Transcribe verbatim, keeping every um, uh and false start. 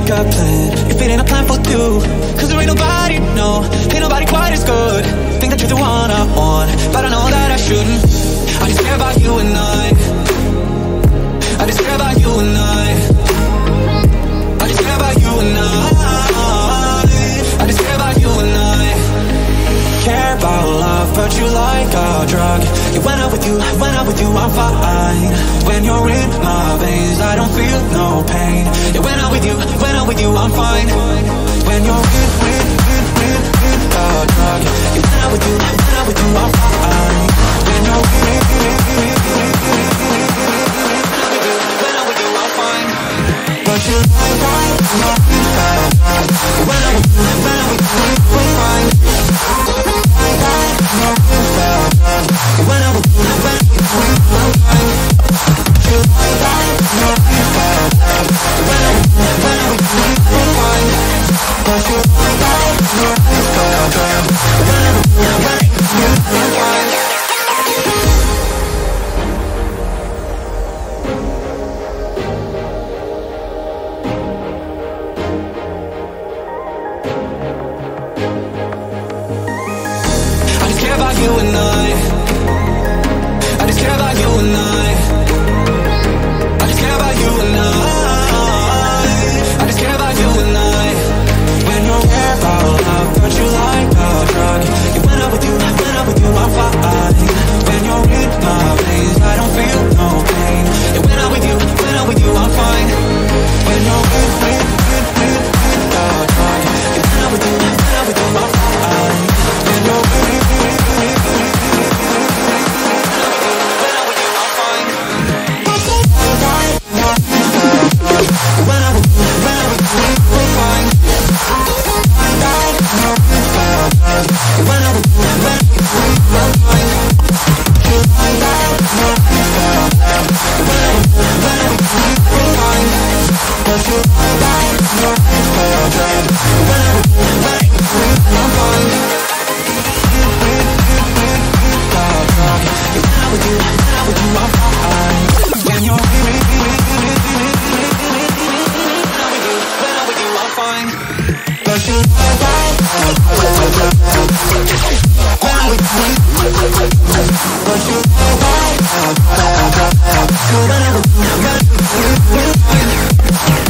like a plan. If it ain't a plan for two, cause there ain't nobody, no, ain't nobody quite as good. Think that you're the one I want, but I know that I shouldn't. I just care about you and I I just care about you and I I just care about you and I I just care about you and I care about love, but you like a drug. You went out with you, went out with you, I'm fine. When you're in my veins, I don't feel no pain. You went out with you, went out with you, I'm fine. When you're in, in, in, in, in a drug. You went out with you, went out with you, I'm fine. When you're in, in, in, in, in, in, went out with you, I'm fine. But you like right, not in a drug. You went out with you, went out with you, I'm fine. You and I, I just care about you and I I just care about you and I I just care about you and I When you're care about love, but you like a drug. You went out with you, went out with you, I'm fine. When you're in my veins, I don't feel no pain. You went out with you, went out with you, I'm fine. When you're in, in, in, in, in a drug. You went out with you, went out with you, I'm fine. When you're in, in, in, in, in but you